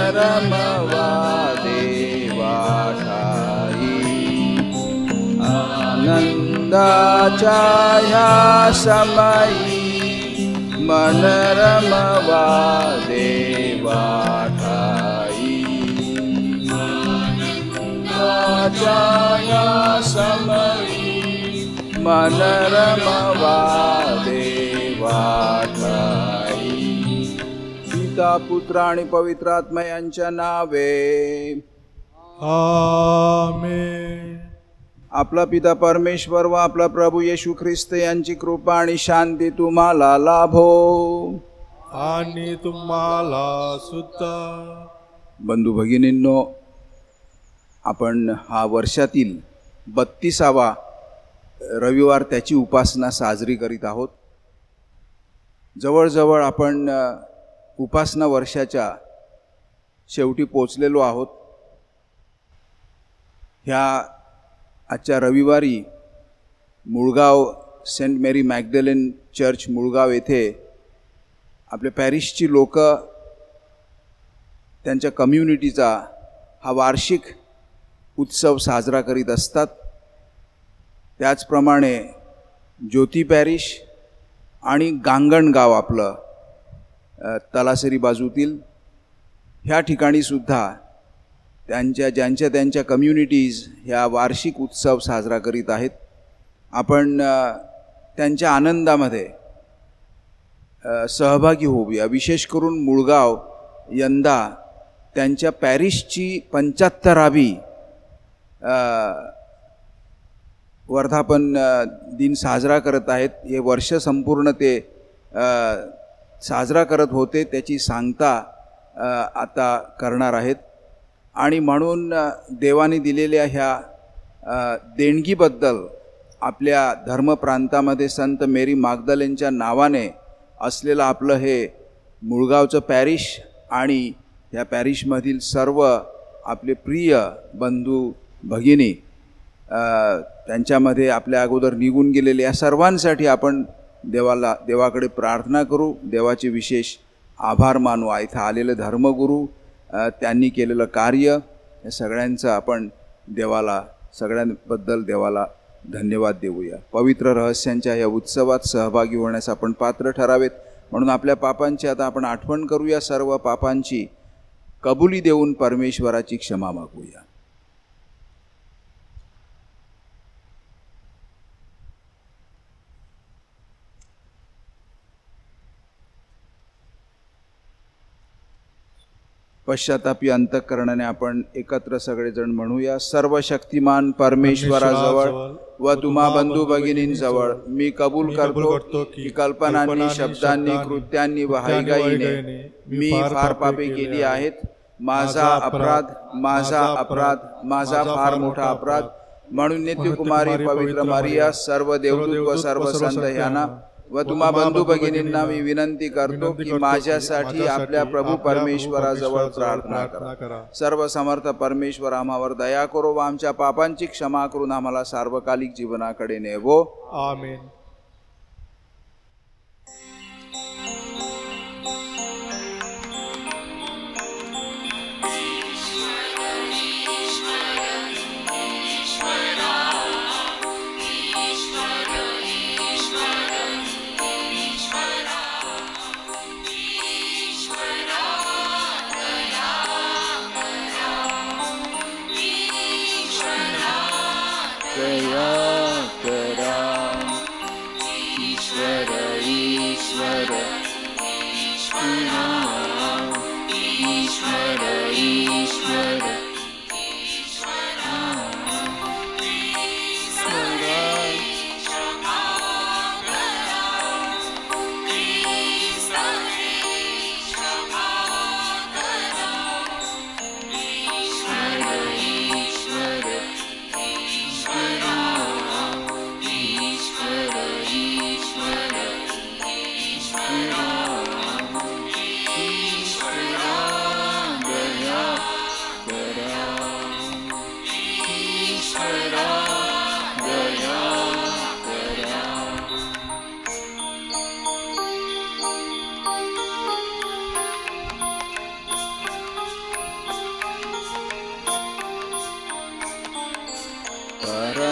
रमवा देवा ठाई आनंदाच्या ह्या समयी मन रमवा देवा ठाई आनंदाच्या ह्या समयी मन रमवा देवा ठाई पिता पुत्र आणि पवित्र आत्मा यांच्या नावे आमेन. आपला पिता परमेश्वर व आपला प्रभू येशू ख्रिस्त यांची कृपा आणि शांती तुम्हाला लाभो आणि तुम्हाला सुद्धा. बंधू भगिनींनो, आपण हा वर्षातील 32वा रविवार त्याची उपासना साजरी करीत आहोत. जवळजवळ आपण उपासना वर्षाच्या शेवटी पोचलेलो आहोत. ह्या आजच्या रविवारी मुळगाव सेंट मेरी मॅग्दलेन चर्च मुळगाव येथे आपल्या पॅरिसची लोक त्यांच्या कम्युनिटीचा हा वार्षिक उत्सव साजरा करीत असतात. त्याचप्रमाणे ज्योती पॅरिश आणि गांगणगाव आपलं तलासरी बाजूतील ह्या ठिकाणीसुद्धा त्यांच्या कम्युनिटीज ह्या वार्षिक उत्सव साजरा करीत आहेत. आपण त्यांच्या आनंदामध्ये सहभागी होऊया. विशेष करून मुळगाव यंदा त्यांच्या पॅरिसची 75वी वर्धापन दिन साजरा करत आहेत. हे वर्ष संपूर्ण ते साजरा करत होते, त्याची सांगता आता करणार आहेत. आणि म्हणून देवाने दिलेल्या ह्या देणगीबद्दल आपल्या धर्मप्रांतामध्ये संत मेरी मागदलेनच्या नावाने असलेलं आपलं हे मुळगावचं पॅरिश आणि ह्या पॅरिशमधील सर्व आपले प्रिय बंधू भगिनी, त्यांच्यामध्ये आपल्या अगोदर निघून गेलेले या सर्वांसाठी आपण देवाकडे प्रार्थना करू. देवाचे विशेष आभार मानू. इथं आलेले धर्मगुरू, त्यांनी केलेलं कार्य, या सगळ्यांचं आपण सगळ्यांबद्दल देवाला धन्यवाद देऊया. पवित्र रहस्यांच्या या उत्सवात सहभागी होण्यास आपण पात्र ठरावेत. म्हणून आपल्या पापांची आता आपण आठवण करूया. सर्व पापांची कबुली देऊन परमेश्वराची क्षमा मागूया. पश्चातापी अंतःकरणाने आपण एकत्र सगळेजण म्हणूया. सर्व शक्तिमान परमेश्वराजवळ व तुम्हा बंधू भगिनींजवळ मी कबूल करतो की कल्पनांनी, शब्दांनी, कृत्यांनी व हायगाईने मी फार पापे केली आहेत. माझा अपराध, माझा फार मोठा अपराध. म्हणून नित्यकुमारी पवित्र मारिया, सर्व देवदूत व सर्व संत यांना व तुम्हा बंधू भगिनींना मी विनंती करतो की माझ्यासाठी आपल्या प्रभू परमेश्वराजवळ प्रार्थना करा. सर्व समर्थ परमेश्वर आम्हावर दया करो व आमच्या पापांची क्षमा करून आम्हाला सार्वकालिक जीवनाकडे नेवो. आमेन.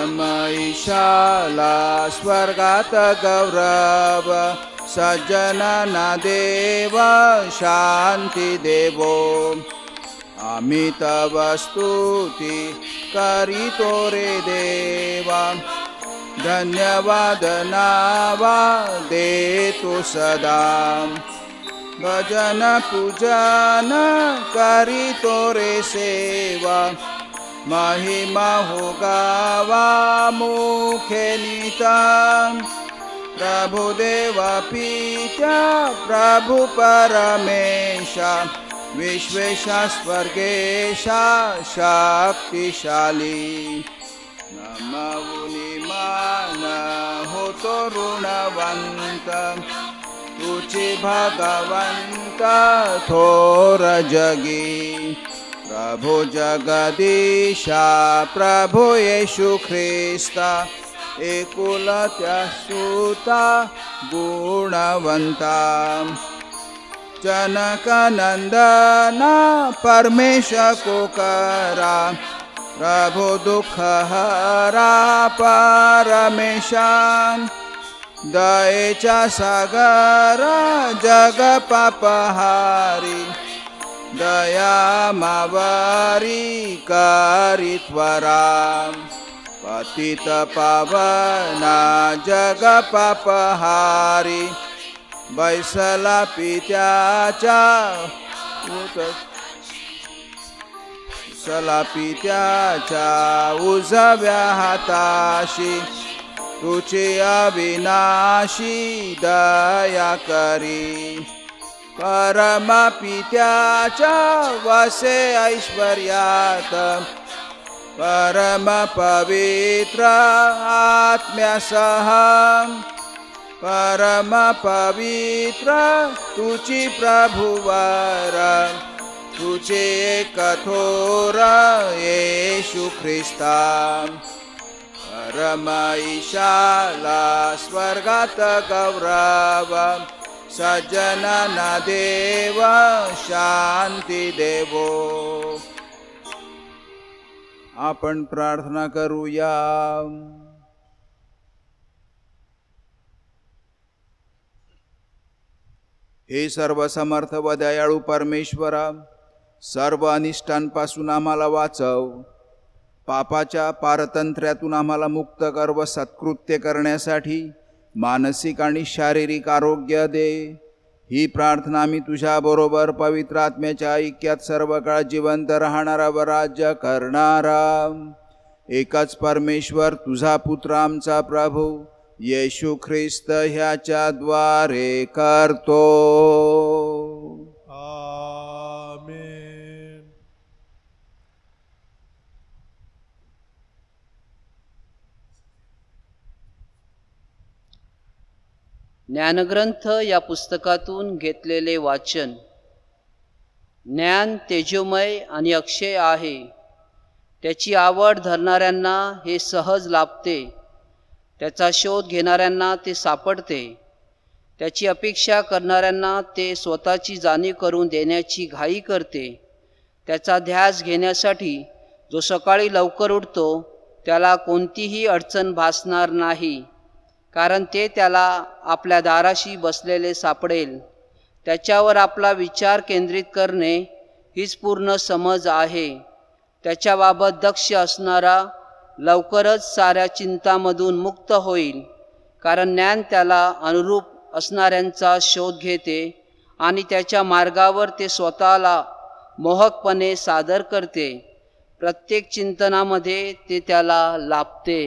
परमईशाला स्वर्गात गौरव, सज्जनांना देव शांती देवो. आम्ही तव स्तुती करीतो रे देवा, धन्यवाद नावा देतो सदा. भजन पूजन करीतो रे सेवा, महिमा हो गावा मुखे नीता. प्रभु देवा पिता प्रभु परमेशा, विश्वेशा स्वर्गेशा शक्तिशाली. नमवुनी मान होतो ऋणवंत, तुझे भगवंत थोर जगी. प्रभु जगदीशा प्रभु येशू ख्रिस्ता, एकुलत्या सुता गुणवंता. जनक नंदना परमेश्वर को करा, प्रभु दुख हरा परमेशा. दयेचा सागर जग पापहारी, दया मावारी करी त्वरा. पतित पावना जग पापहारी, बैसला पित्याच्या उजव्या हाताशी. तुझे अविनाशी दया करी, परम पित्याच्या वसे ऐश्वर्यात. परम पवित्र आत्म्यासह, परम पवित्र तुझी प्रभुवर. तुझे कठोर येशू ख्रिस्ता, परमईशाला स्वर्गात गौरव, सज्जनांना देव शांती देवो. आपण प्रार्थना करूया. हे सर्वसमर्थ व दयाळू परमेश्वरा, सर्व अनिष्टांपासून आम्हाला वाचव. पापाच्या पारतंत्र्यातून आम्हाला मुक्त कर व सत्कृत्य करण्यासाठी मानसिक आणि शारीरिक आरोग्य दे. ही प्रार्थना आम्ही तुझ्याबरोबर पवित्र आत्म्याच्या ऐक्यात सर्व काळ जिवंत राहणारा व राज्य करणारा एकच परमेश्वर तुझा पुत्र आमचा प्रभू येशू ख्रिस्त ह्याच्या द्वारे करतो. आमेन. ज्ञानग्रंथ या पुस्तकातून घेतलेले वाचन. ज्ञान तेजोमय आणि अक्षय आहे. त्याची आवड धरणाऱ्यांना हे सहज लाभते. त्याचा शोध घेणाऱ्यांना ते सापडते. त्याची अपेक्षा करणाऱ्यांना ते स्वतःची जाणीव करून देण्याची घाई करते. त्याचा ध्यास घेण्यासाठी जो सकाळी लवकर उठतो त्याला कोणतीही अडचण भासणार नाही, कारण ते त्याला आपल्या दाराशी बसलेले सापडेल. त्याच्यावर आपला विचार केंद्रित करणे हीच पूर्ण समज आहे. त्याच्याबाबत दक्ष असणारा लवकरच साऱ्या चिंतामधून मुक्त होईल, कारण ज्ञान त्याला अनुरूप असणाऱ्यांचा शोध घेते आणि त्याच्या मार्गावर ते स्वतःला मोहकपणे सादर करते. प्रत्येक चिंतनामध्ये ते त्याला लाभते.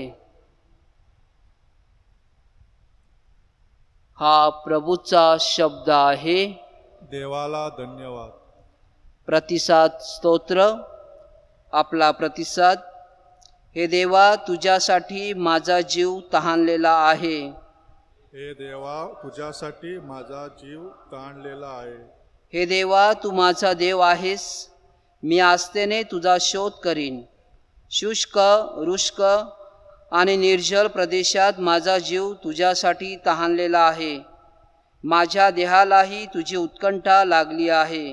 हा प्रभूचा शब्द आहे. देवाला धन्यवाद. प्रतिसाद स्तोत्र. आपला प्रतिसाद. हे देवा, तुझ्यासाठी माझा जीव तहानलेला आहे. हे देवा, तुझ्यासाठी माझा जीव ताणलेला आहे. हे देवा, तू माझा देव आहेस. मी आस्थेने तुझा शोध करीन. शुष्क, रुष्क आणि निर्जल प्रदेशात माझा जीव तुझ्यासाठी तहानलेला आहे. माझ्या देहालाही तुझी उत्कंठा लागली आहे.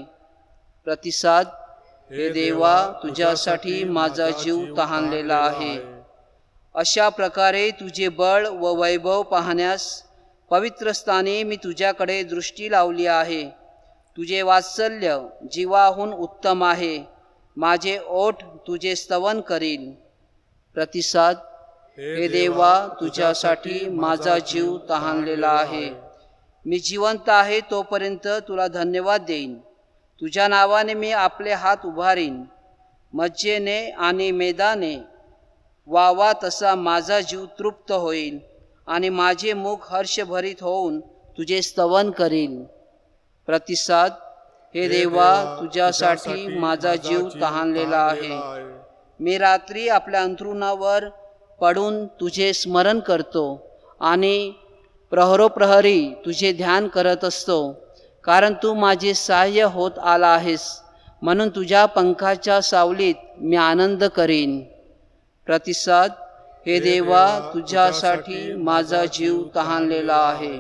प्रतिसाद. हे देवा, तुझ्यासाठी माझा जीव तहानलेला आहे. अशा प्रकारे तुझे बळ व वैभव पाहण्यास पवित्र स्थानी मी तुझ्याकडे दृष्टी लावली आहे. तुझे वात्सल्य जीवाहून उत्तम आहे. माझे ओठ तुझे स्तवन करील. प्रतिसाद. हे देवा, तुझ्यासाठी माझा जीव तहानलेला आहे. मी जिवंत आहे तोपर्यंत तुला धन्यवाद देईन. तुझ्या नावाने मी आपले हात उभारीन. मज्जेने आणि मेदाने वावा तसा माझा जीव तृप्त होईल आणि माझे मुख हर्षभरित होऊन तुझे स्तवन करील. प्रतिसाद. हे देवा, तुझ्यासाठी माझा जीव तहानलेला आहे. मी रात्री आपल्या अंथरुणावर पडून तुझे स्मरण करतो आणि प्रहरोप्रहरी तुझे ध्यान करत असतो, कारण तू माझे सहाय्य होत आला आहेस. म्हणून तुझ्या पंखाच्या सावलीत मी आनंद करीन. प्रतिसाद. हे देवा, तुझ्यासाठी माझा जीव तहानलेला आहे.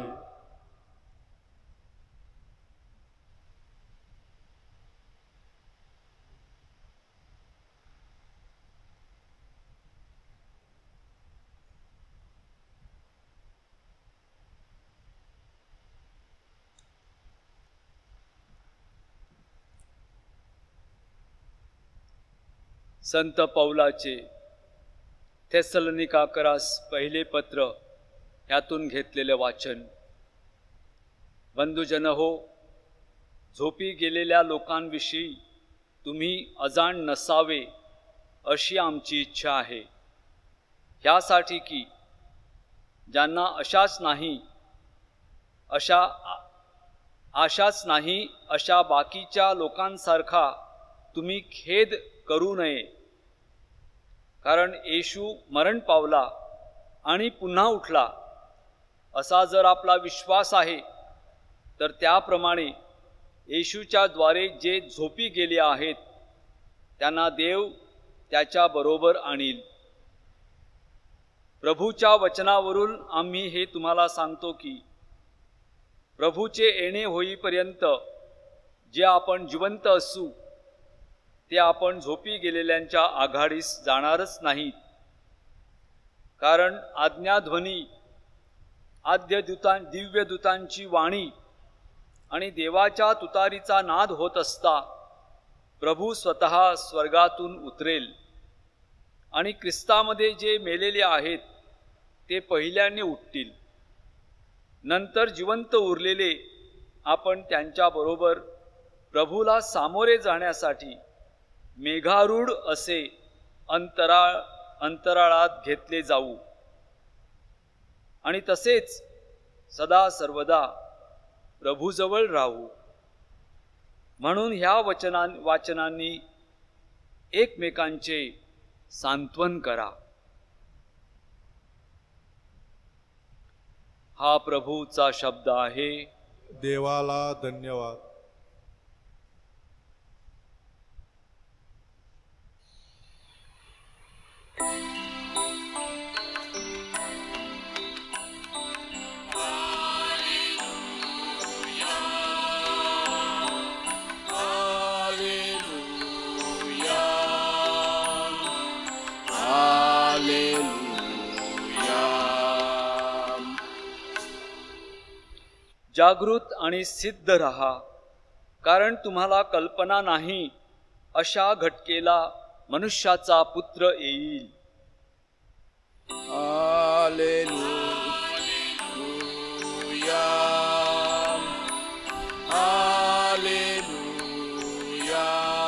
संत पौलाचे थेसलोनिकाकरास पहिले पत्र ह्यातून घेतलेले वाचन. बंधुजन हो, झोपी गेलेल्या लोकांविषयी तुम्ही अजाण नसावे अशी आमची इच्छा आहे. ह्यासाठी की ज्यांना आशाच नाही अशा बाकीच्या लोकांसारखा तुम्ही खेद करू नये. कारण येशू मरण पावला आणि पुन्हा उठला असा जर आपला विश्वास आहे, तर त्याप्रमाणे येशूच्या द्वारे जे झोपी गेले आहेत त्यांना देव त्याच्याबरोबर आणील. प्रभूच्या वचनावरून आम्ही हे तुम्हाला सांगतो की प्रभूचे येणे होईपर्यंत जे आपण जिवंत असू ते आपण झोपी गेलेल्यांच्या आघाडीस जाणारच नाहीत. कारण आज्ञाध्वनी, दिव्यदूतांची वाणी आणि देवाच्या तुतारीचा नाद होत असता प्रभू स्वतः स्वर्गातून उतरेल आणि ख्रिस्तामध्ये जे मेलेले आहेत ते पहिल्याने उठतील. नंतर जिवंत उरलेले आपण त्यांच्याबरोबर प्रभूला सामोरे जाण्यासाठी मेघारूढ असे अंतराळात घेतले जाऊ आणि तसेच सदा सर्वदा प्रभूजवळ राहू. म्हणून ह्या वाचनांनी एकमेकांचे सांत्वन करा. हा प्रभूचा शब्द आहे. देवाला धन्यवाद. जागृत आणि सिद्ध रहा, कारण तुम्हाला कल्पना नाही अशा घटकेला मनुष्याचा पुत्र येईल. Hallelujah, hallelujah,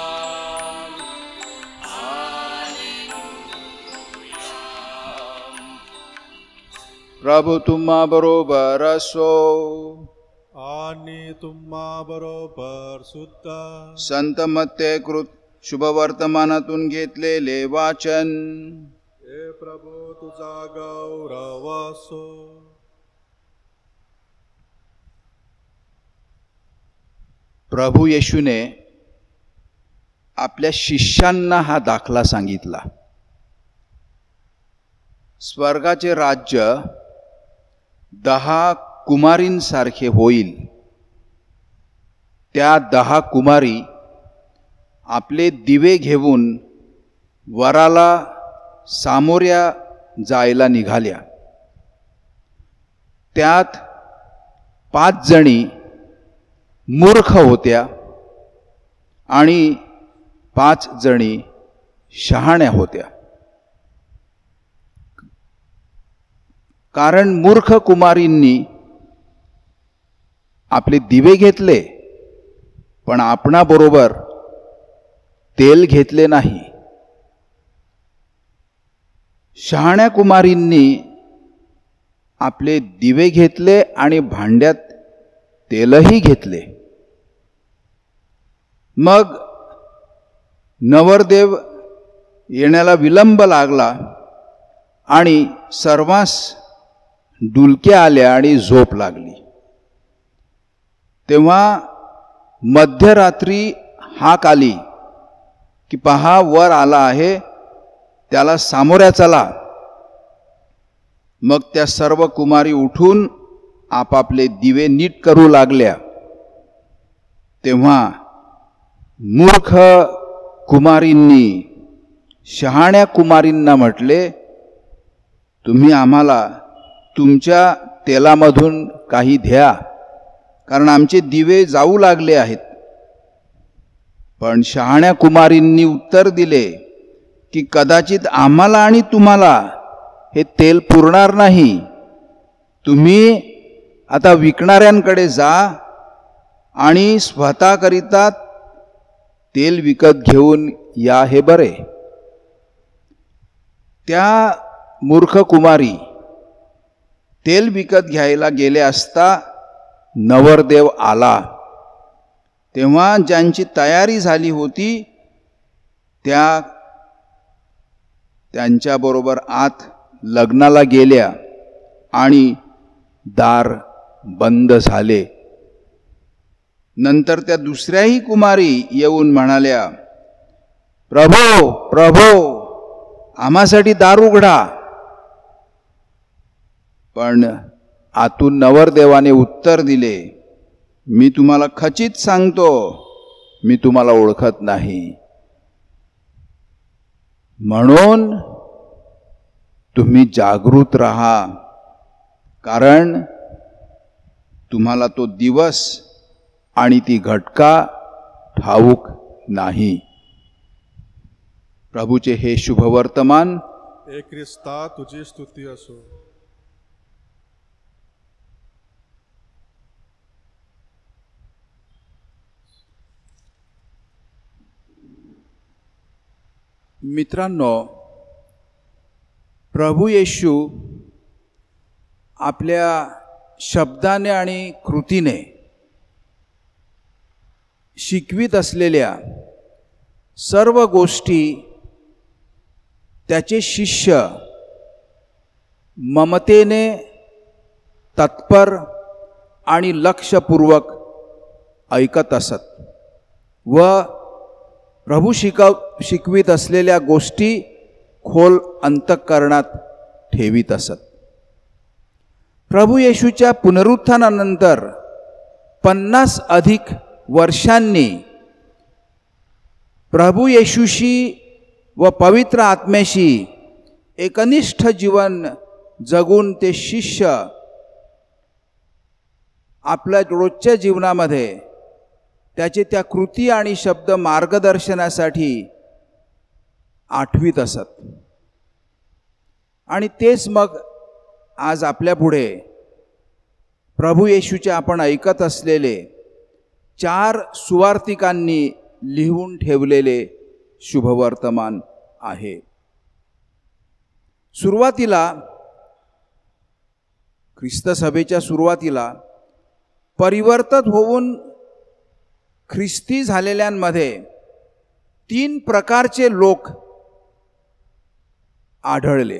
hallelujah. प्रभू तुम्हा बरोबर असो आणि तुम्हा बरोबर सुद्धा. संत मत्ते कृत शुभवर्तमानातून घेतलेले वाचन. हे प्रभू, तुझा गौरव असो. प्रभू येशूने आपल्या शिष्यांना हा दाखला सांगितला. स्वर्गाचे राज्य 10 कुमारींसारखे होईल. त्या 10 कुमारी आपले दिवे घेऊन वराला सामोऱ्या जायला निघाल्या. त्यात 5 जणी मूर्ख होत्या आणि 5 जणी शहाण्या होत्या. कारण मूर्ख कुमारींनी आपले दिवे घेतले पण आपणाबरोबर तेल घेतले नाही. शहाण्या कुमारींनी आपले दिवे घेतले आणि भांड्यात तेलही घेतले. मग नवरदेव येण्याला विलंब लागला आणि सर्वांस डुलक्या आल्या आणि झोप लागली. तेव्हा मध्यरात्री हाक आली की पहा, वर आला आहे, त्याला सामोऱ्या चला. मग त्या सर्व कुमारी उठून आपापले दिवे नीट करू लागल्या. तेव्हा मूर्ख कुमारींनी शहाण्या कुमारींना म्हटले, तुम्ही आम्हाला तुमच्या तेलामधून काही द्या, कारण आमचे दिवे जाऊ लागले आहेत. पण शहाण्या कुमारींनी उत्तर दिले की कदाचित आम्हाला आणि तुम्हाला हे तेल पुरणार नाही. तुम्ही आता विकणाऱ्यांकडे जा आणि स्वतःकरिता तेल विकत घेऊन या, हे बरे. त्या मूर्ख कुमारी तेल विकत घ्यायला गेले असता नवरदेव आला. तेव्हा ज्यांची तयारी झाली होती त्यांच्याबरोबर आत लग्नाला गेल्या आणि दार बंद झाले. नंतर त्या दुसऱ्याही कुमारी येऊन म्हणाल्या, प्रभो प्रभो, आम्हासाठी दार उघडा. पण आतून नवरदेवाने उत्तर दिले, मी तुम्हाला खचित सांगतो, मी तुम्हाला ओळखत नाही. म्हणून तुम्ही जागृत राहा, कारण तुम्हाला तो दिवस आणि ती घटका ठाऊक नाही. प्रभूचे हे शुभवर्तमान. हे ख्रिस्ता तुझी स्तुती असो. मित्रांनो, प्रभू येशू आपल्या शब्दाने आणि कृतीने शिकवित असलेल्या सर्व गोष्टी त्याचे शिष्य ममतेने तत्पर आणि लक्षपूर्वक ऐकत असत व प्रभू शिकवित असलेल्या गोष्टी खोल अंतःकरणात ठेवीत असत. प्रभू येशूच्या पुनरुत्थानानंतर 50 अधिक वर्षांनी प्रभू येशूशी व पवित्र आत्म्याशी एकनिष्ठ जीवन जगून ते शिष्य आपल्या रोजच्या जीवनामध्ये त्याचे त्या कृती आणि शब्द मार्गदर्शनासाठी आठवीत असत. आणि तेच मग आज आपल्या पुढे प्रभू येशूचे आपण ऐकत असलेले 4 सुवार्तिकांनी लिहून ठेवलेले शुभवर्तमान आहे. सुरुवातीला, ख्रिस्त सभेच्या सुरुवातीला परिवर्तित होऊन ख्रिस्ती झालेल्यांमध्ये 3 प्रकारचे लोक आढळले.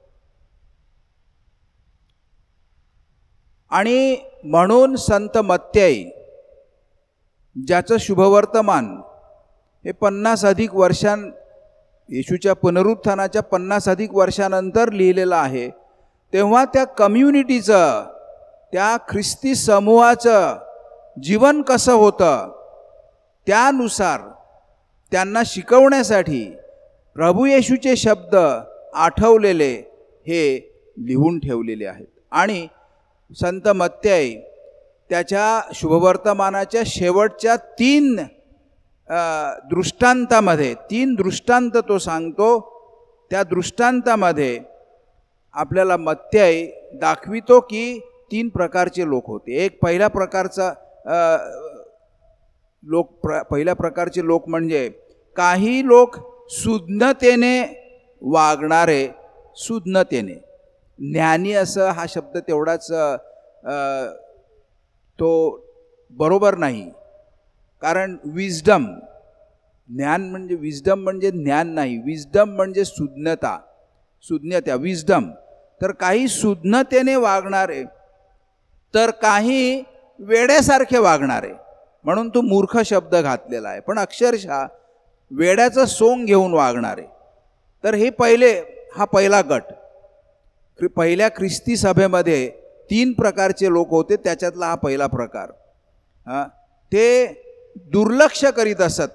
आणि म्हणून संत मत्तई, ज्याचं शुभवर्तमान हे 50 अधिक येशूच्या पुनरुत्थानाच्या 50 अधिक वर्षानंतर लिहिलेलं आहे, तेव्हा त्या कम्युनिटीचं, त्या ख्रिस्ती समूहाचं जीवन कसं होतं त्यानुसार त्यांना शिकवण्यासाठी प्रभू येशूचे शब्द आठवलेले हे लिहून ठेवलेले आहेत. आणि संत मत्तई त्याच्या शुभवर्तमानाच्या शेवटच्या 3 दृष्टांतामध्ये 3 दृष्टांत तो सांगतो. त्या दृष्टांतामध्ये आपल्याला मत्तई दाखवितो की 3 प्रकारचे लोक होते. एक पहिल्या प्रकारचे लोक म्हणजे काही लोक सुज्ञतेने वागणारे, सुज्ञतेने, ज्ञानी असं हा शब्द तेवढाच तो बरोबर नाही, कारण विजडम, ज्ञान म्हणजे विजडम म्हणजे ज्ञान नाही, विजडम म्हणजे सुज्ञता, सुज्ञता विजडम. तर काही सुज्ञतेने वागणारे, तर काही वेड्यासारखे वागणारे, म्हणून तो मूर्ख शब्द घातलेला आहे, पण अक्षरशः वेड्याचं सोंग घेऊन वागणारे. तर हे हा पहिला गट. पहिल्या ख्रिस्ती सभेमध्ये 3 प्रकारचे लोक होते, त्याच्यातला हा पहिला प्रकार. ते दुर्लक्ष करीत असत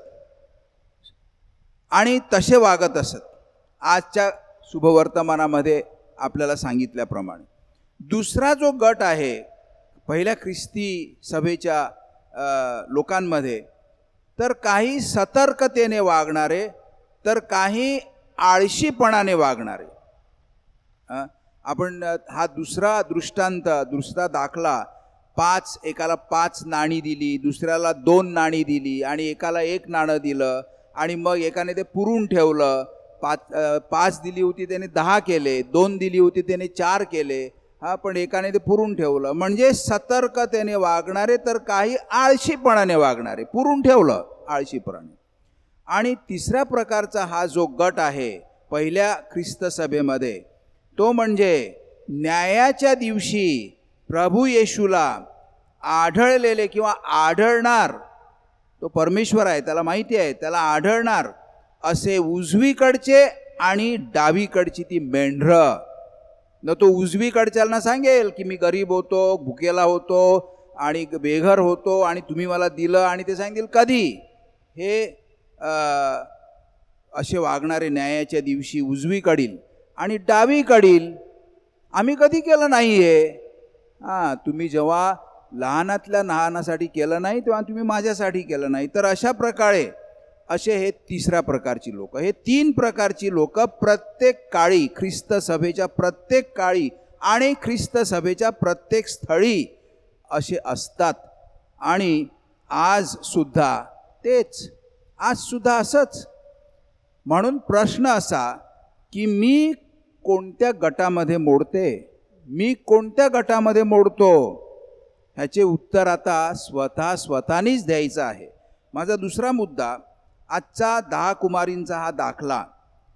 आणि तसे वागत असत, आजच्या शुभवर्तमानामध्ये आपल्याला सांगितल्याप्रमाणे. दुसरा जो गट आहे पहिल्या ख्रिस्ती सभेच्या लोकांमध्ये, तर काही सतर्कतेने वागणारे, तर काही आळशीपणाने वागणारे. आपण हा दुसरा दृष्टांत, दुसरा दाखला, एकाला 5 नाणी दिली, दुसऱ्याला 2 नाणी दिली, आणि एकाला 1 नाणं दिलं, आणि मग एकाने ते पुरून ठेवलं. 5 दिली होती त्याने 10 केले, 2 दिली होती त्याने 4 केले, पण एकाने ते पुरून ठेवलं. म्हणजे सतर्कतेने वागणारे, तर काही आळशीपणाने वागणारे, पुरून ठेवलं आळशीपणाने. आणि तिसऱ्या प्रकारचा हा जो गट आहे पहिल्या ख्रिस्त सभेमध्ये, तो म्हणजे न्यायाच्या दिवशी प्रभू येशूला आढळलेले किंवा आढळणार, तो परमेश्वर आहे, त्याला माहिती आहे, त्याला आढळणार असे उजवीकडचे आणि डावीकडची ती मेंढरं. न तो उजवीकडच्याला सांगेल की मी गरीब होतो, भुकेला होतो आणि बेघर होतो आणि तुम्ही मला दिलं, आणि ते सांगतील कधी. हे असे वागणारे न्यायाच्या दिवशी उजवीकडील. आणि डावीकडील आम्ही कधी केलं नाही आहे. तुम्ही जेव्हा लहानातल्या लहानासाठी केलं नाही तेव्हा तुम्ही माझ्यासाठी केलं नाही. तर अशा प्रकारे असे हे तिसऱ्या प्रकारची लोक, हे 3 प्रकारची लोक प्रत्येक काळी, ख्रिस्त सभेच्या प्रत्येक काळी आणि ख्रिस्त सभेच्या प्रत्येक स्थळी असे असतात. आणि आज सुद्धा तेच, आज सुद्धा असंच. म्हणून प्रश्न असा की मी कोणत्या गटामध्ये मोडते, मी कोणत्या गटामध्ये मोडतो, ह्याचे उत्तर आता स्वतःनीच द्यायचं आहे. माझा दुसरा मुद्दा, आजचा 10 कुमारींचा हा दाखला.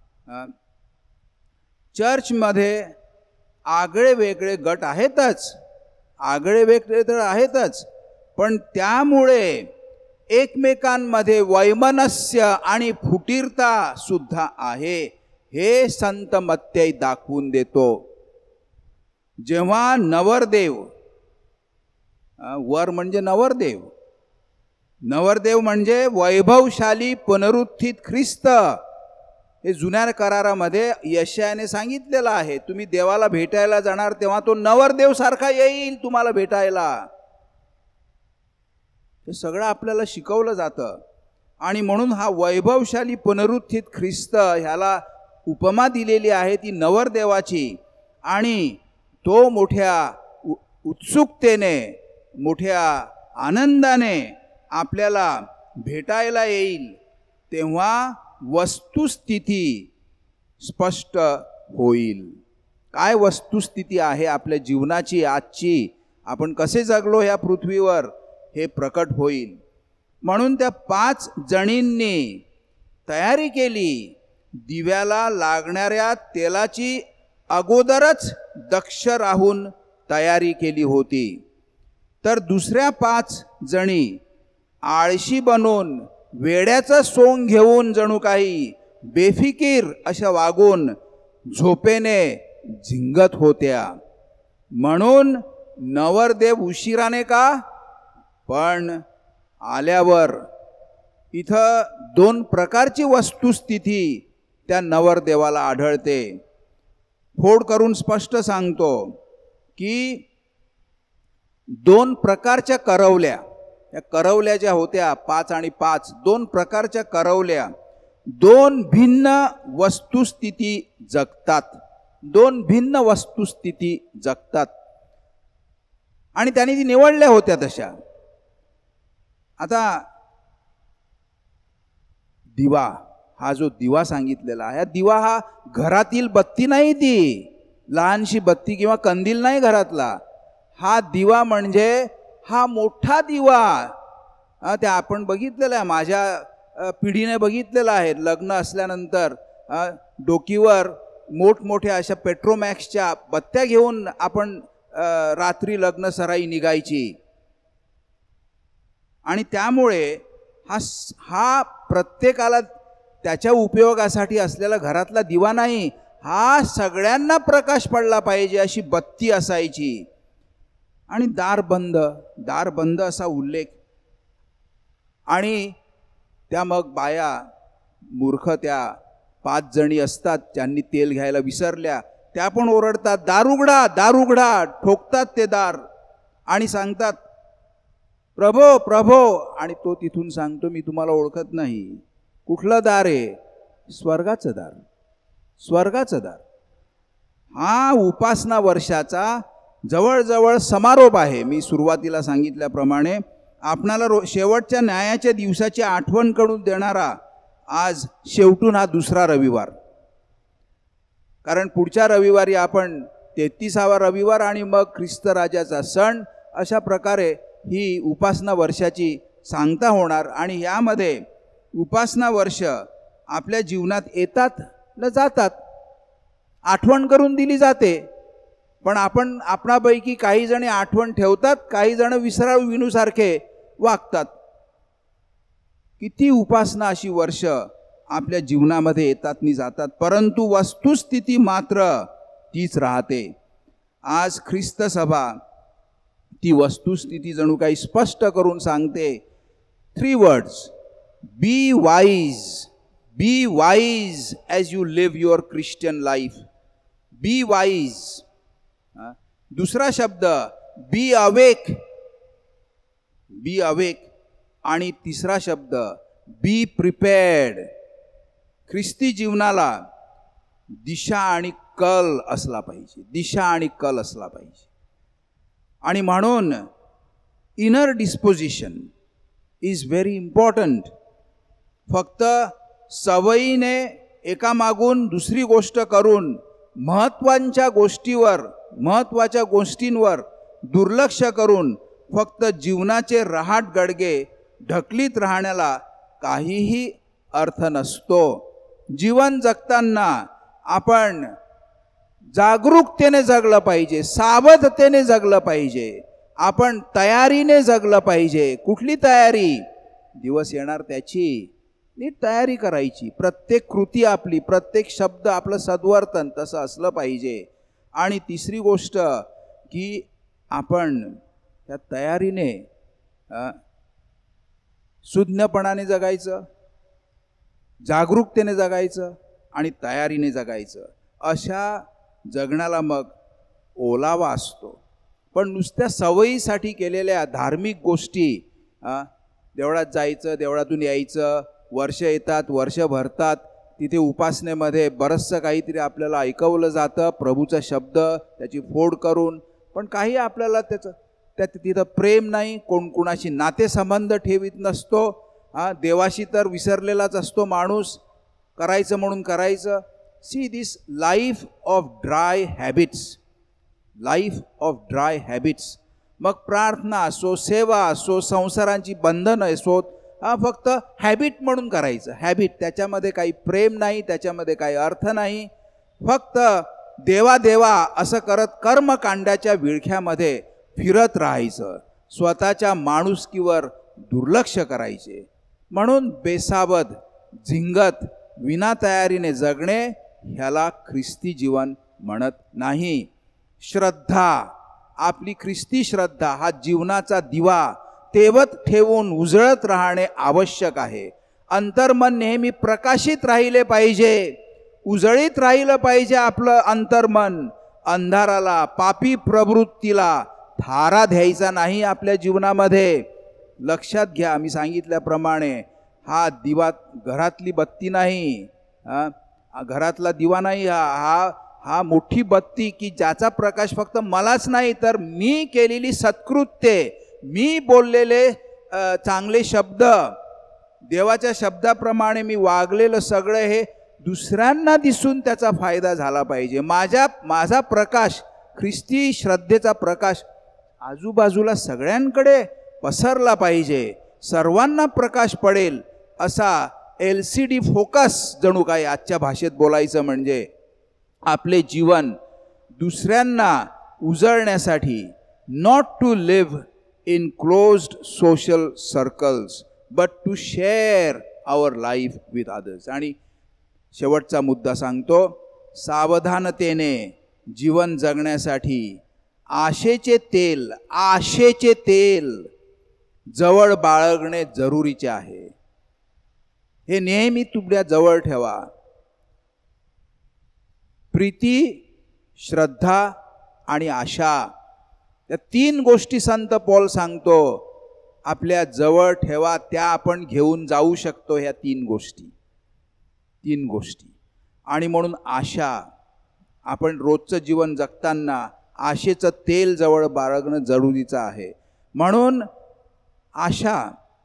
चर्चमध्ये आगळे वेगळे गट आहेतच, आगळे वेगळे तर आहेतच, पण त्यामुळे एकमेकांमध्ये वैमनस्य आणि फुटीरता सुद्धा आहे, हे संत मत्तई दाखवून देतो. जेव्हा नवरदेव, वर म्हणजे नवरदेव, नवरदेव म्हणजे वैभवशाली पुनरुत्थित ख्रिस्त. हे जुन्या करारामध्ये यशायाने सांगितलेलं आहे, तुम्ही देवाला भेटायला जाणार तेव्हा तो नवरदेव सारखा येईल तुम्हाला भेटायला. हे सगळं आपल्याला शिकवलं जातं. आणि म्हणून हा वैभवशाली पुनरुत्थित ख्रिस्त, ह्याला उपमा दिलेली आहे ती नवरदेवाची. आणि तो मोठ्या उत्सुकतेने, मोठ्या आनंदाने आपल्याला भेटायला येईल, तेव्हा वस्तुस्थिती स्पष्ट होईल. काय वस्तुस्थिती आहे आपल्या जीवनाची आजची, आपण कसे जगलो ह्या पृथ्वीवर, हे प्रकट होईल. म्हणून त्या 5 जणींनी तयारी केली, दिव्याला लागणाऱ्या तेलाची अगोदरच दक्ष राहून तयारी केली होती. तर दुसऱ्या 5 जणी आळशी बनून, वेड्याचं सोंग घेऊन, जणू काही बेफिकीर अशा वागून झोपेने झिंगत होत्या. म्हणून नवरदेव उशिराने का, पण आल्यावर. इथं 2 प्रकारची वस्तुस्थिती त्या नवरदेवाला आढळते. फोड करून स्पष्ट सांगतो की 2 प्रकारच्या करवल्या, या करवल्या ज्या होत्या 5 आणि 5, 2 प्रकारच्या करवल्या 2 भिन्न वस्तुस्थिती जगतात, 2 भिन्न वस्तुस्थिती जगतात आणि त्यांनी ती निवडल्या होत्या तशा. आता दिवा, हा जो दिवा सांगितलेला आहे, दिवा हा घरातील बत्ती नाही, ती लहानशी बत्ती किंवा कंदील नाही घरातला. हा दिवा म्हणजे हा मोठा दिवा. त्या आपण बघितलेला आहे, माझ्या पिढीने बघितलेला आहे. लग्न असल्यानंतर डोकीवर मोठमोठ्या अशा पेट्रोमॅक्सच्या बत्त्या घेऊन आपण रात्री लग्न निघायची. आणि त्यामुळे हा प्रत्येकाला त्याच्या उपयोगासाठी असलेला घरातला दिवा नाही, हा सगळ्यांना प्रकाश पडला पाहिजे अशी बत्ती असायची. आणि दार बंद असा उल्लेख. आणि त्या मग बाया मूर्ख, त्या 5 जणी असतात, त्यांनी तेल घ्यायला विसरल्या, त्या पण ओरडतात, दार उघडा, ठोकतात ते दार आणि सांगतात, प्रभो प्रभो. आणि तो तिथून सांगतो, मी तुम्हाला ओळखत नाही. कुठलं दार आहे? स्वर्गाचं दार, स्वर्गाचं दार. हा उपासना वर्षाचा जवळजवळ समारोप आहे. मी सुरुवातीला सांगितल्याप्रमाणे आपणाला शेवटच्या न्यायाच्या दिवसाची आठवण करून देणारा आज शेवटून हा 2रा रविवार. कारण पुढच्या रविवारी आपण 33वा रविवार आणि मग ख्रिस्त राजाचा सण, अशा प्रकारे ही उपासना वर्षाची सांगता होणार. आणि यामध्ये उपासना वर्ष आपल्या जीवनात येतात न जातात, आठवण करून दिली जाते. पण आपणापैकी काही जणी आठवण ठेवतात, काही जण विसराळू विनूसारखे वागतात. किती उपासना अशी वर्ष आपल्या जीवनामध्ये येतात नि जातात, परंतु वस्तुस्थिती मात्र तीच राहते. आज ख्रिस्त सभा ती वस्तुस्थिती जणू काही स्पष्ट करून सांगते. 3 words: be wise as you live your Christian life. Be wise. 2रा शब्द बी अवेक, आणि 3रा शब्द बी प्रिपेअर्ड. ख्रिस्ती जीवनाला दिशा आणि कल असला पाहिजे, आणि म्हणून inner disposition is very important. फक्त सवयीने एकामागून दुसरी गोष्ट करून महत्त्वाच्या गोष्टींवर दुर्लक्ष करून फक्त जीवनाचे रहाट गडगे ढकलीत राहण्याला काहीही अर्थ नसतो. जीवन जगताना आपण जागरूकतेने जगलं पाहिजे, सावधतेने जगलं पाहिजे, आपण तयारीने जगलं पाहिजे. कुठली तयारी? दिवस येणार त्याची नीट तयारी करायची. प्रत्येक कृती आपली, प्रत्येक शब्द आपलं सद्वर्तन तसं असलं पाहिजे. आणि 3री गोष्ट की आपण त्या तयारीने सुज्ञपणाने जगायचं, जागरूकतेने जगायचं आणि तयारीने जगायचं. अशा जगण्याला मग ओलावा असतो. पण नुसत्या सवयीसाठी केलेल्या धार्मिक गोष्टी, देवळात जायचं, देवळातून यायचं, वर्ष येतात, वर्ष भरतात, तिथे उपासनेमध्ये बरंचसं काहीतरी आपल्याला ऐकवलं जातं, प्रभूचा शब्द त्याची फोड करून, पण काही आपल्याला तिथं प्रेम नाही, कोणाशी नातेसंबंध ठेवीत नसतो. देवाशी तर विसरलेलाच असतो माणूस, करायचं म्हणून करायचं. See this life of dry habits. मग प्रार्थना असो, सेवा असो, संसारांची बंधनं असोत, फक्त हॅबिट म्हणून करायचं. हॅबिट, त्याच्यामध्ये काही प्रेम नाही, त्याच्यामध्ये काही अर्थ नाही. फक्त देवा असं करत कर्मकांडाच्या विळख्यामध्ये फिरत राहायचं, स्वतःच्या माणुसकीवर दुर्लक्ष करायचे. म्हणून बेसावध, झिंगत, विना तयारीने जगणे ह्याला ख्रिस्ती जीवन म्हणत नाही. श्रद्धा, आपली ख्रिस्ती श्रद्धा हा जीवनाचा दिवा तेवत ठेवून उजळत राहणे आवश्यक आहे. अंतर्मन नेहमी प्रकाशित राहिले पाहिजे. उजळीत राहिलं पाहिजे आपलं अंतर्मन. अंधाराला, पापी प्रवृत्तीला थारा द्यायचा नाही आपल्या जीवनामध्ये. लक्षात घ्या, मी सांगितल्याप्रमाणे हा दिवा घरातली बत्ती नाही, घरातला दिवा नाही, हा मोठी बत्ती की ज्याचा प्रकाश फक्त मलाच नाही तर मी केलेली सत्कृत्ये, मी बोललेले चांगले शब्द, देवाच्या शब्दाप्रमाणे मी वागलेलं सगळं हे दुसऱ्यांना दिसून त्याचा फायदा झाला पाहिजे. माझा प्रकाश, ख्रिस्ती श्रद्धेचा प्रकाश आजूबाजूला सगळ्यांकडे पसरला पाहिजे, सर्वांना प्रकाश पडेल असा LCD फोकस जणू काय आजच्या भाषेत बोलायचं म्हणजे आपले जीवन दुसऱ्यांना उजळण्यासाठी, not to live in closed social circles but to share our life with others. आणि शेवटचा मुद्दा सांगतो, सावधानतेने जीवन जगण्यासाठी आशेचे तेल जवळ बाळगणे जरुरीचे आहे. हे नेहमी तुमच्या जवळ ठेवा. प्रीती, श्रद्धा आणि आशा या 3 गोष्टी संत पौल सांगतो आपल्या जवळ ठेवा. त्या आपण घेऊन जाऊ शकतो ह्या 3 गोष्टी. आणि म्हणून आशा, आपण रोजचं जीवन जगताना आशेचं तेल जवळ बाळगणं जरुरीचं आहे. म्हणून आशा,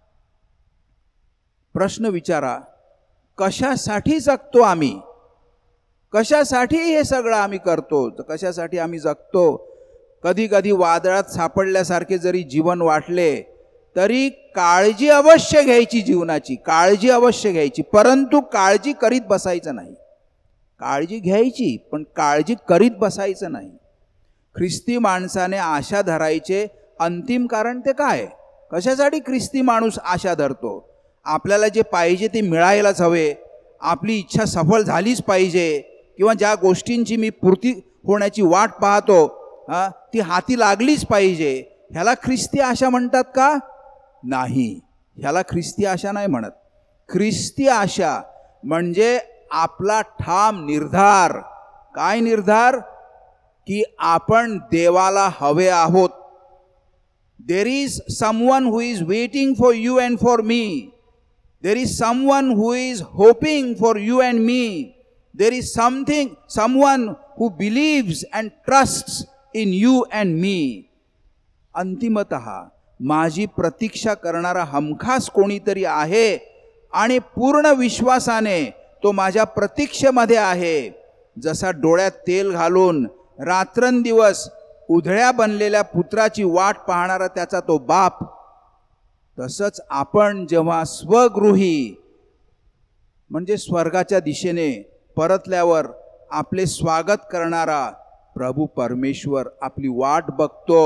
प्रश्न विचारा, कशासाठी जगतो आम्ही? कशासाठी हे सगळं आम्ही करतो? तर कशासाठी आम्ही जगतो? कधी कधी वादळात सापडल्यासारखे जरी जीवन वाटले तरी काळजी अवश्य घ्यायची, जीवनाची काळजी अवश्य घ्यायची, परंतु काळजी करीत बसायचं नाही. काळजी घ्यायची पण काळजी करीत बसायचं नाही. ख्रिस्ती माणसाने आशा धरायचे अंतिम कारण ते काय? कशासाठी ख्रिस्ती माणूस आशा धरतो? आपल्याला जे पाहिजे ते मिळायलाच हवे, आपली इच्छा सफल झालीच पाहिजे, किंवा ज्या गोष्टींची मी पूर्ती होण्याची वाट पाहतो ती हाती लागलीच पाहिजे. ह्याला ख्रिस्ती आशा म्हणतात का? नाही, ह्याला ख्रिस्ती आशा नाही म्हणत. ख्रिस्ती आशा म्हणजे आपला ठाम निर्धार. काय निर्धार? की आपण देवाला हवे आहोत. There is someone who is waiting for you and for me. There is someone who is hoping for you and me. There is someone who believes and trusts in you and me. अंतिमतः माझी प्रतीक्षा करणारा हमखास कोणीतरी आहे आणि पूर्ण विश्वासाने तो माझ्या प्रतीक्षेमध्ये आहे. जसा डोळ्यात तेल घालून रात्रंदिवस उधळ्या बनलेल्या पुत्राची वाट पाहणारा त्याचा तो बाप, तसंच आपण जेव्हा स्वगृही म्हणजे स्वर्गाच्या दिशेने परतल्यावर आपले स्वागत करणारा प्रभू परमेश्वर आपली वाट बघतो.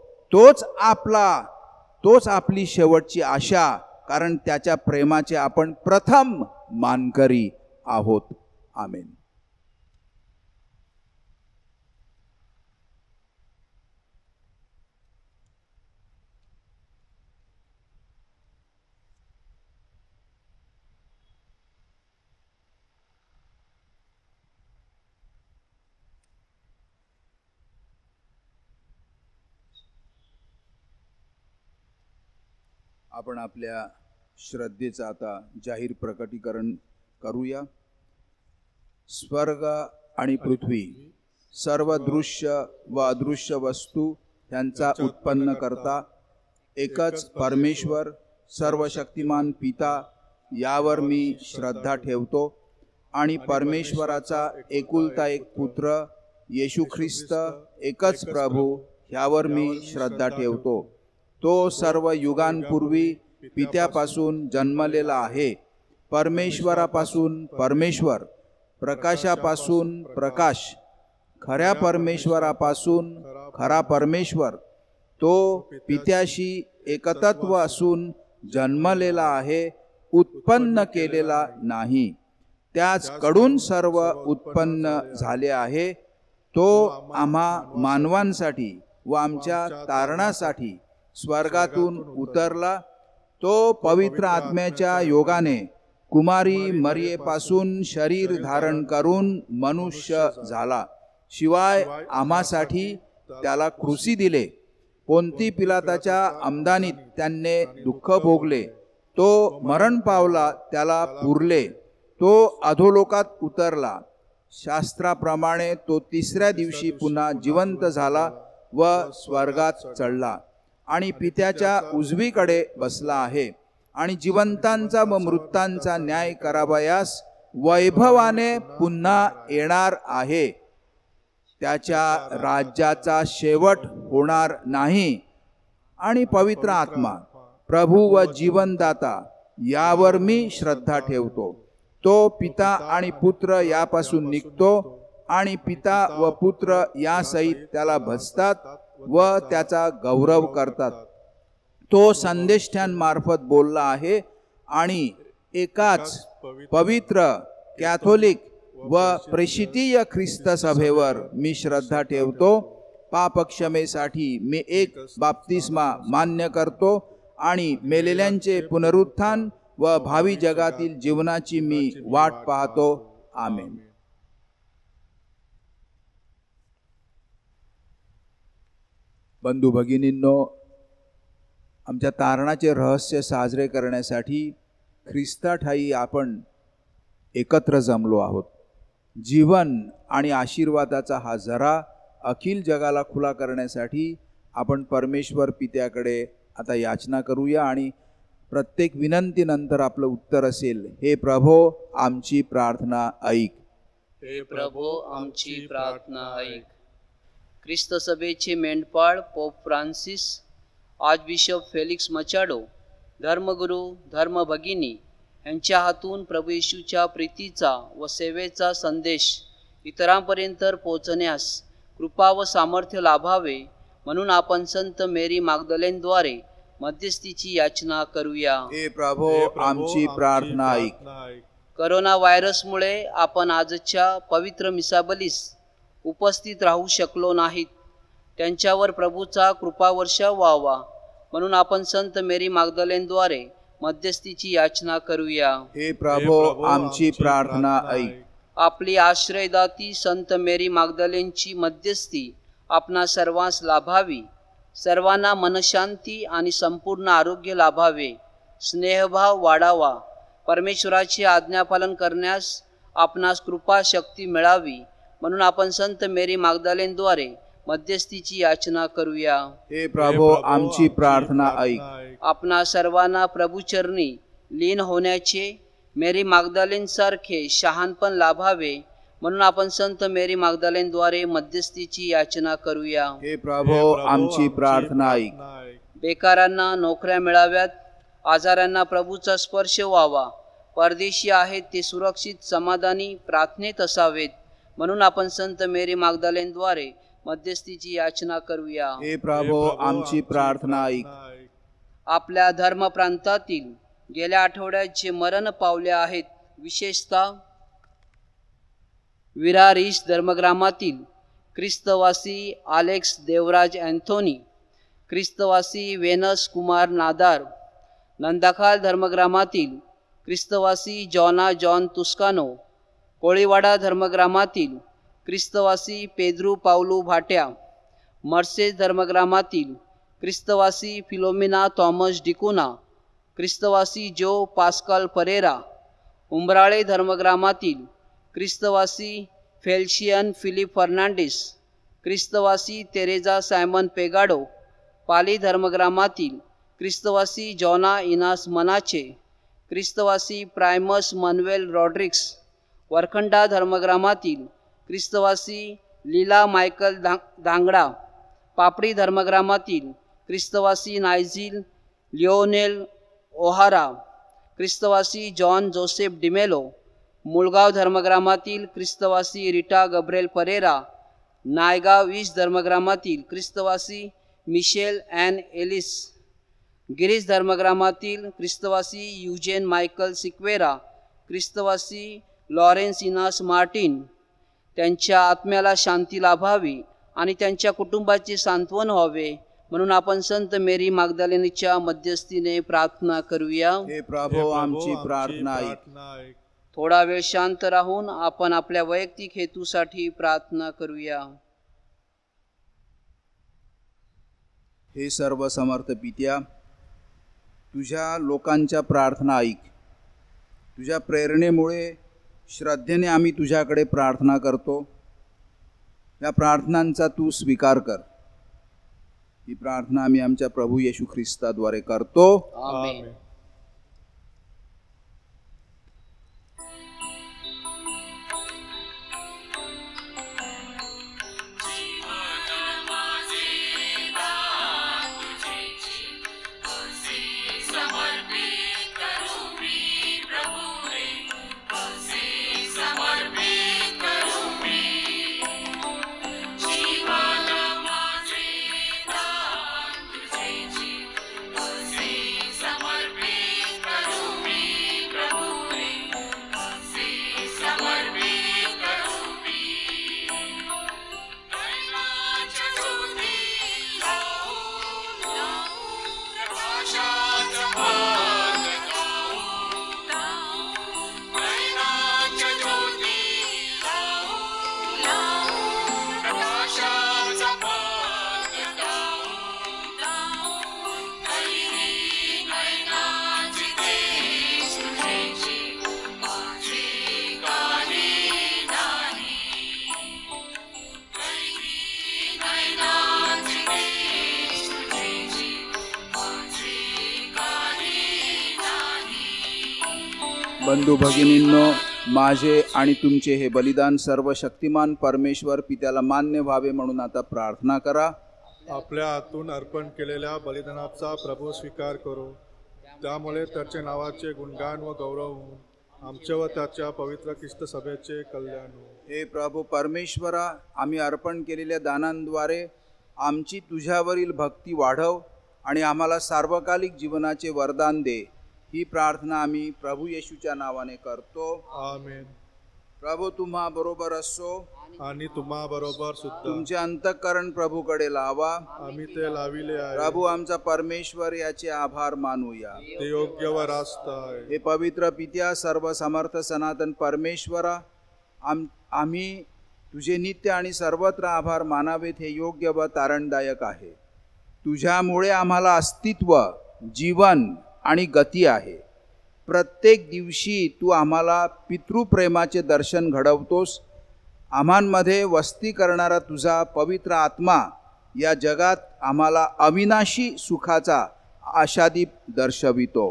तोच आपली शेवटची आशा, कारण त्याच्या प्रेमाचे आपण प्रथम मानकरी आहोत. आमेन. आपण आपल्या श्रद्धेचं आता जाहीर प्रकटीकरण करूया. स्वर्ग आणि पृथ्वी, सर्व दृश्य व अदृश्य वस्तू यांचा उत्पन्न करता एकच परमेश्वर सर्वशक्तिमान पिता यावर मी श्रद्धा ठेवतो आणि परमेश्वराचा एकुलता एक पुत्र येशू ख्रिस्त एकच प्रभू ह्यावर मी श्रद्धा ठेवतो. तो सर्व युगांपूर्वी पित्यापासून जन्मलेला आहे, परमेश्वरापासून परमेश्वर, प्रकाशापासून प्रकाश, खऱ्या परमेश्वरापासून खरा परमेश्वर. तो पित्याशी एकतत्व असून जन्मलेला आहे, उत्पन्न केलेला नाही. त्याच कडून सर्व उत्पन्न झाले आहे. तो आम्हा मानवांसाठी व आमच्या तारणासाठी स्वर्गातून उतरला. तो पवित्र आत्म्याच्या योगाने कुमारी मरियेपासून शरीर धारण करून मनुष्य झाला, शिवाय आम्हासाठी त्याला क्रूसी दिले. पोंती पिलाताच्या आमदानीत त्याने दुःख भोगले, तो मरण पावला, त्याला पुरले, तो अधोलोकात उतरला. शास्त्राप्रमाणे तो तिसऱ्या दिवशी पुन्हा जिवंत झाला व स्वर्गात चढला आणि पित्याच्या उजवीकडे बसला आहे आणि जिवंतांचा व मृतांचा न्याय करावयास वैभवाने पुन्हा येणार आहे. त्याच्या राज्याचा शेवट होणार नाही. आणि पवित्र आत्मा, प्रभू व जीवनदाता यावर मी श्रद्धा ठेवतो. तो पिता आणि पुत्र यापासून निघतो आणि पिता व पुत्र यासहित त्याला भजतात व त्याचा गौरव करतात. तो संदेष्टांमार्फत बोलला आहे आणि एकाच पवित्र कॅथोलिक व प्रेषितीय ख्रिस्त सभेवर मी श्रद्धा ठेवतो. पापक्षमेसाठी मी एक बाप्तिस्मा मान्य करतो आणि मेलेल्यांचे पुनरुत्थान व भावी जगातील जीवनाची मी वाट पाहतो. आमेन. बंधू भगिनींनो, आमच्या तारणाचे रहस्य साजरे करण्यासाठी ख्रिस्ताठायी आपण एकत्र जमलो आहोत. जीवन आणि आशीर्वादाचा हा झरा अखिल जगाला खुला करण्यासाठी आपण परमेश्वर पित्याकडे आता याचना करूया आणि प्रत्येक विनंतीनंतर आपलं उत्तर असेल, हे प्रभो आमची प्रार्थना ऐक. हे प्रभो आमची प्रार्थना ऐक. ख्रिस्त सभेचे मेंढपाळ Pope Francis, archbishop Felix Machado, धर्मगुरू, धर्मभगिनी यांच्या हातून प्रभू येशूच्या प्रीतीचा व सेवेचा संदेश इतरांपर्यंत पोहोचण्यास कृपा व सामर्थ्य लाभावे म्हणून आपण संत मेरी मागदलेनद्वारे मध्यस्थीची याचना करूया. हे प्रभो आमची प्रार्थना ऐक. करोना व्हायरसमुळे आपण आजच्या पवित्र मिसाबलीस उपस्थित राहू शकलो नाहीत. त्यांच्यावर प्रभूचा कृपावर्षाव व्हावा म्हणून आपण संत मेरी मागदलेनद्वारे मध्यस्थीची याचना करूया. हे प्रभो आमची प्रार्थना ऐक. आपली आश्रयदाती संत मेरी मागदलेनची मध्यस्थी आपणा सर्वांस लाभावी. सर्वांना मनशांती आणि संपूर्ण आरोग्य लाभावे. स्नेहभाव वाढावा. परमेश्वराची आज्ञापालन करण्यास आपणास कृपा शक्ती मिळावी म्हणून आपण संत मेरी मागदलेनद्वारे मध्यस्थीची याचना करूया. हे प्रभो आमची प्रार्थना ऐक. आपणा सर्वांना प्रभुचरणी लीन होण्याचे मेरी मागदलेन सारखे शहाणपण लाभावे म्हणून आपण संत मेरी मागदलेनद्वारे मध्यस्थीची याचना करूया. हे प्रभो आमची प्रार्थना ऐक. बेकारांना नोकऱ्या मिळाव्यात. आजारांना प्रभूचा स्पर्श व्हावा. परदेशी आहेत ते सुरक्षित समाधानी प्रार्थनेत असावेत म्हणून आपण संत मेरी मागदलेनद्वारे मध्यस्थीची याचना करूया. हे प्रभो आमची प्रार्थना ऐक. आपल्या धर्मप्रांतातील गेल्या आठवड्यात जे मरण पावले आहेत, विशेषतः विरार ईस्ट धर्मग्रामातील ख्रिस्तवासी आलेक्स देवराज अँथोनी, ख्रिस्तवासी वेनस कुमार नादार, नंदाखाल धर्मग्रामातील ख्रिस्तवासी जॉन तुस्कानो, कोळीवाडा धर्मग्रामातील ख्रिस्तवासी पेद्रू पावलू भाट्या, मर्सेस धर्मग्रामातील ख्रिस्तवासी फिलोमिना थॉमस डिकुना, ख्रिस्तवासी जो पास्कल परेरा, उंबराळे धर्मग्रामातील ख्रिस्तवासी फेल्शियन फिलिप फर्नांडिस, ख्रिस्तवासी तेरेजा सायमन पेगाडो, पाली धर्मग्रामातील ख्रिस्तवासी जॉना इनास मनाचे, ख्रिस्तवासी प्रायमस मनवेल रॉड्रिक्स, वरखंडा धर्मग्रामातील ख्रिस्तवासी लीला मायकल दांगडा, पापडी धर्मग्रामातील ख्रिस्तवासी नायझिल लिओनेल ओहारा, ख्रिस्तवासी जॉन जोसेफ डिमेलो, मुळगाव धर्मग्रामातील ख्रिस्तवासी Rita Gabriel Pereira, Naigaon East धर्मग्रामातील ख्रिस्तवासी मिशेल ॲन एलिस, गिरीश धर्मग्रामातील ख्रिस्तवासी युजेन मायकल सिक्वेरा, ख्रिस्तवासी लॉरेन्स इनास मार्टिन, त्यांच्या आत्म्याला शांती लाभावी आणि त्यांच्या कुटुंबाचे सांत्वन व्हावे म्हणून आपण संत मेरी मागदलेनीच्या मध्यस्थीने प्रार्थना करूया. हे प्रभो आमची प्रार्थना ऐक. थोडा वेळ शांत राहून आपण आपल्या वैयक्तिक हेतूसाठी प्रार्थना करूया. हे सर्व समर्थ पित्या, तुझ्या लोकांच्या प्रार्थना ऐक. तुझ्या प्रेरणेमुळे श्रद्धेने आम्ही तुझ्याकडे प्रार्थना करतो. या प्रार्थनांचा तू स्वीकार कर. ही प्रार्थना आम्ही आमच्या प्रभू येशू ख्रिस्ताद्वारे करतो. आमेन. बंधू भगिनींनो, माझे आणि तुमचे हे बलिदान सर्व शक्तिमान परमेश्वर पित्याला मान्य व्हावे म्हणून आता प्रार्थना करा. आपल्या हातून अर्पण केलेल्या बलिदानाचा प्रभू स्वीकार करो. त्यामुळे त्याच्या नावाचे गुणगान व गौरव होऊन आमच्या व त्याच्या पवित्र ख्रिस्त सभेचे कल्याण हो. हे प्रभू परमेश्वरा, आम्ही अर्पण केलेल्या दानांद्वारे आमची तुझ्यावरील भक्ती वाढव आणि आम्हाला सार्वकालिक जीवनाचे वरदान दे. ही प्रार्थना आम्ही प्रभू येशूच्या नावाने करतो. आमेन. प्रभू तुम्हा बरोबर असो आणि तुम्हा बरोबर सुद्धा. तुमचे अंतःकरण प्रभूकडे लावा. आम्ही ते लाविले आहे. प्रभू आमचा परमेश्वर याचे आभार मानूया. ते योग्य व रास्त आहे. हे पवित्र पित्या, सर्व समर्थ सनातन परमेश्वरा, आम्ही तुझे नित्य आणि सर्वत्र आभार मानावेत हे योग्य व तारणदायक आहे. तुझ्यामुळे आम्हाला अस्तित्व, जीवन आणि गती आहे. प्रत्येक दिवशी तू आम्हाला पितृप्रेमाचे दर्शन घडवतोस. आम्हांमध्ये वस्ती करणारा तुझा पवित्र आत्मा या जगात आम्हाला अविनाशी सुखाचा आशादीप दर्शवितो.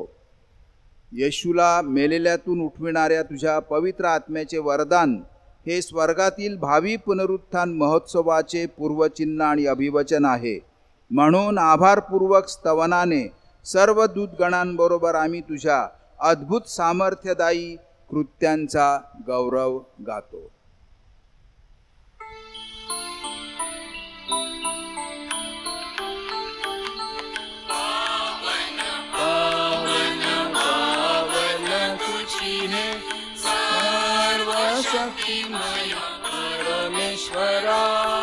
येशूला मेलेल्यातून उठविणाऱ्या तुझ्या पवित्र आत्म्याचे वरदान हे स्वर्गातील भावी पुनरुत्थान महोत्सवाचे पूर्वचिन्ह आणि अभिवचन आहे. म्हणून आभारपूर्वक स्तवनाने सर्व दूतगणांबरोबर आम्ही तुझ्या अद्भुत सामर्थ्यदायी कृत्यांचा गौरव गातो. सर्वशक्तिमय परमेश्वरा,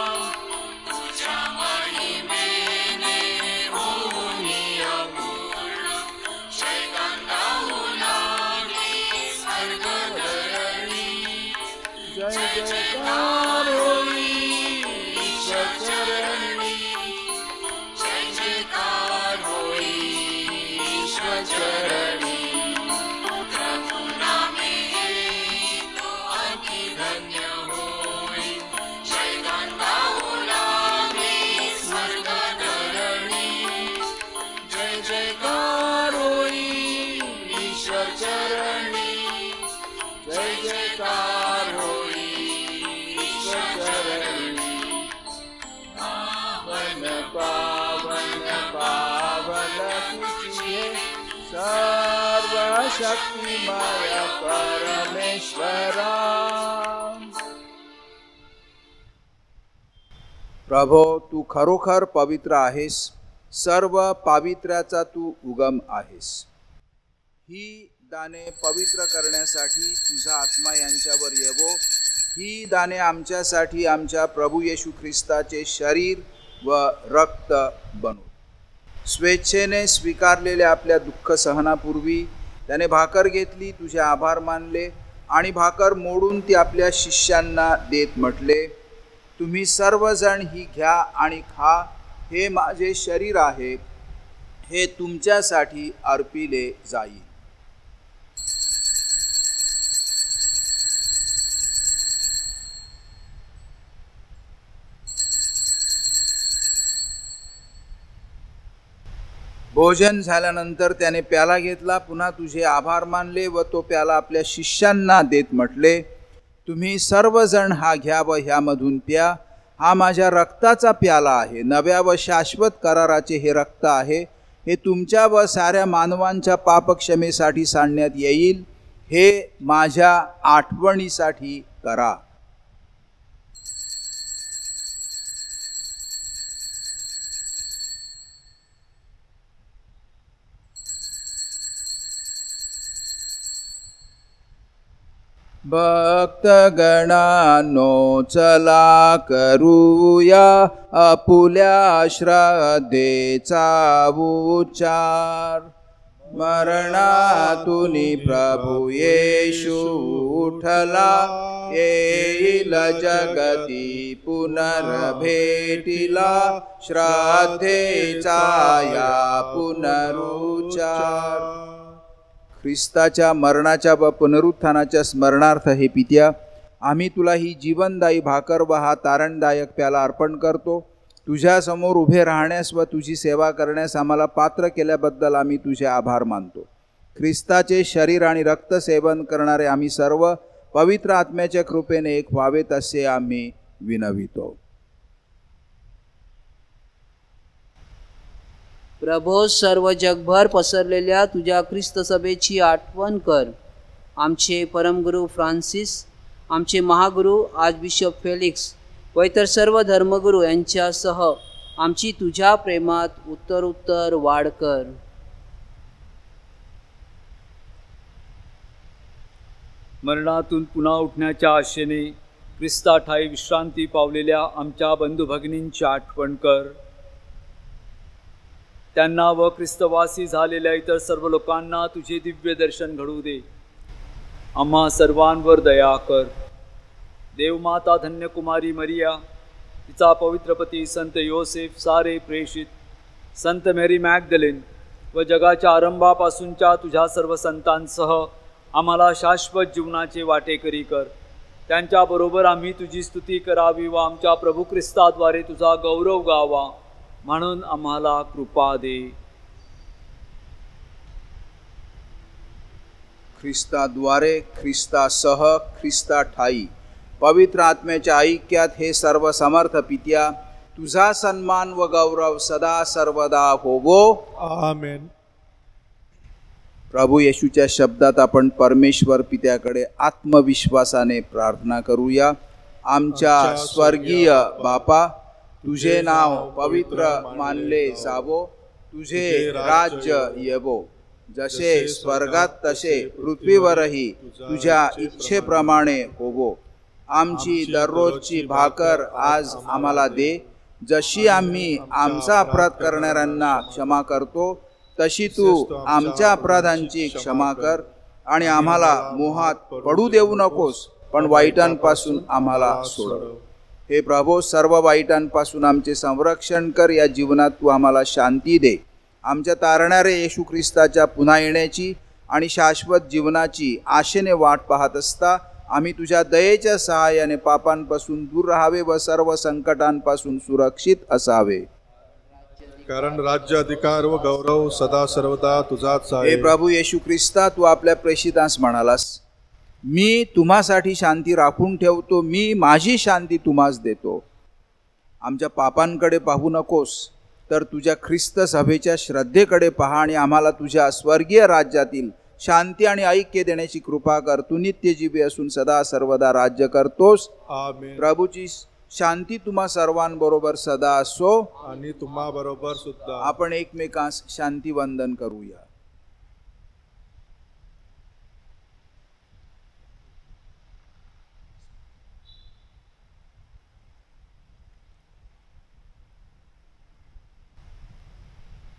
जय जयकार होई ईश्वरचरणी, जय जयकार होई ईश्वरचरणी. प्रभु नामे तो अति धन्य होई, जय गाऊ लागली स्वर्ग धरणी, जय जयकार होई ईश्वरचरणी, जय जयकार होई. पावन पावन तुझी है सर्वशक्तिमय परमेश्वरा. प्रभो, तू खरोखर पवित्र आहेस. सर्व पावित्र्याचा तू उगम आहेस. ही दाने पवित्र करण्यासाठी तुझा आत्मा यांच्यावर येवो. ही दाने आमच्यासाठी आमच्या प्रभू येशू ख्रिस्ताचे शरीर व रक्त बनवो. स्वेच्छेने स्वीकारलेल्या आपल्या दुःख सहनापूर्वी त्याने भाकर घेतली, तुझे आभार मानले आणि भाकर मोडून ती आपल्या शिष्यांना देत म्हटले, तुम्ही सर्वजण ही घ्या आणि खा, हे माझे शरीर आहे, हे तुमच्यासाठी अर्पिले जाईल. भोजन झाल्यानंतर त्याने प्याला घेतला, पुन्हा तुझे आभार मानले व तो प्याला आपल्या शिष्यांना देत म्हटले, तुम्ही सर्वजण हा घ्या व ह्यामधून प्या, हा माझ्या रक्ताचा प्याला आहे, नव्या व शाश्वत कराराचे हे रक्त आहे, हे तुमच्या व साऱ्या मानवांच्या पापक्षमेसाठी सांडण्यात येईल, हे माझ्या आठवणीसाठी करा. भक्तगणांनो चला करूया आपुल्या श्रद्धेचा उच्चार. मरणातून प्रभू येशू उठला, येईल जगती पुनर्भेटीला, श्रद्धेचा या पुनरुच्चार. ख्रिस्ताच्या मरणाच्या व पुनरुत्थानाच्या स्मरणार्थ हे पित्या, आम्ही तुला ही जीवनदायी भाकर व हा तारणदायक प्याला अर्पण करतो. तुझ्यासमोर उभे राहण्यास व तुझी सेवा करण्यास आम्हाला पात्र केल्याबद्दल आम्ही तुझे आभार मानतो. ख्रिस्ताचे शरीर आणि रक्त सेवन करणारे आम्ही सर्व पवित्र आत्म्याच्या कृपेने एक व्हावेत असे आम्ही विनवितो. प्रभो, सर्व जगभर पसरलेल्या तुझ्या ख्रिस्त सभेची आठवण कर. आमचे परमगुरू फ्रान्सिस, आमचे महागुरू आर्चबिशप फेलिक्स व इतर सर्व धर्मगुरू यांच्यासह आमची तुझ्या प्रेमात उत्तरोत्तर वाढ कर. मरणातून पुन्हा उठण्याच्या आशेने ख्रिस्ताठायी विश्रांती पावलेल्या आमच्या बंधू भगिनींची आठवण कर. त्यांना व ख्रिस्तवासी झालेल्या इतर सर्व लोकांना तुझे दिव्य दर्शन घडू दे. आम्हा सर्वांवर दया कर. देवमाता धन्यकुमारी मरिया, तिचा पवित्र पती संत योसेफ, सारे प्रेषित, संत मेरी मॅगदलेन व जगाच्या आरंभापासूनच्या तुझ्या सर्व संतांसह आम्हाला शाश्वत जीवनाचे वाटेकरी कर. त्यांच्याबरोबर आम्ही तुझी स्तुती करावी व आमच्या प्रभू ख्रिस्ताद्वारे तुझा गौरव गावा, म्हणून आम्हाला कृपा दे. ख्रिस्ताद्वारे, ख्रिस्तासह, ख्रिस्ताठायी पवित्र आत्म्याच्या ऐक्यात हे सर्व समर्थ पित्या, तुझा सन्मान व गौरव सदा सर्वदा होवो. आमेन. प्रभू येशूच्या शब्दात आपण परमेश्वर पित्याकडे आत्मविश्वासाने प्रार्थना करूया. आमच्या स्वर्गीय बापा, तुझे नाव पवित्र मानले जावो, तुझे राज्य येवो, जसे स्वर्गात तसे पृथ्वीवरही तुझ्या इच्छेप्रमाणे होवो. आमची दररोजची भाकर आज आम्हाला दे, जशी आम्ही आमचा अपराध करणाऱ्यांना क्षमा करतो, तशी तू आमच्या अपराधांची क्षमा कर. आणि आम्हाला मोहात पडू देऊ नकोस, पण वाईटांपासून आम्हाला सोडव. हे प्रभो, सर्व वाईटांपासून आमचे संरक्षण कर. या जीवनात तू आम्हाला शांती दे. आमच्या तारणारे येशू ख्रिस्ताच्या पुन्हा येण्याची आणि शाश्वत जीवनाची आशेने वाट पाहत असता आम्ही तुझ्या दयेच्या सहाय्याने पापांपासून दूर राहावे व सर्व संकटांपासून सुरक्षित असावे. कारण राज्य, अधिकार व गौरव सदा सर्वदा तुझाच आहे. हे प्रभू येशू ख्रिस्ता, तू आपल्या प्रेषितांस म्हणालास, मी तुम्हासाठी शांती राखून ठेवतो, मी माझी शांती तुम्हास देतो. आमच्या पापांकडे पाहू नकोस, तर तुझ्या ख्रिस्त सभेच्या श्रद्धेकडे पहा आणि आम्हाला तुझ्या स्वर्गीय राज्यातील शांती आणि ऐक्य देण्याची कृपा कर. तू नित्यजीवी असून सदा सर्वदा राज्य करतोस. आमेन. प्रभूची शांती तुम्हा सर्वांबरोबर सदा असो. आणि तुम्हा बरोबर सुद्धा. आपण एकमेकांस शांती वंदन करूया.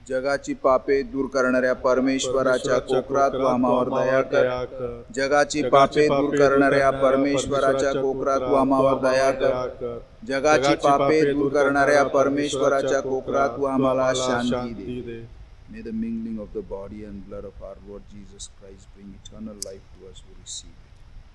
जगाची पापे दूर करणाऱ्या परमेश्वराच्या कोकरात तू आम्हावर दया कर. जगाची पापे दूर करणाऱ्या परमेश्वराच्या कोकरात तू आम्हावर दया कर. जगाची पापे दूर करणाऱ्या परमेश्वराच्या कोकरात तू आम्हाला शांती दे. May the mingling of the body and blood of our Lord Jesus Christ bring eternal life to us who receive it.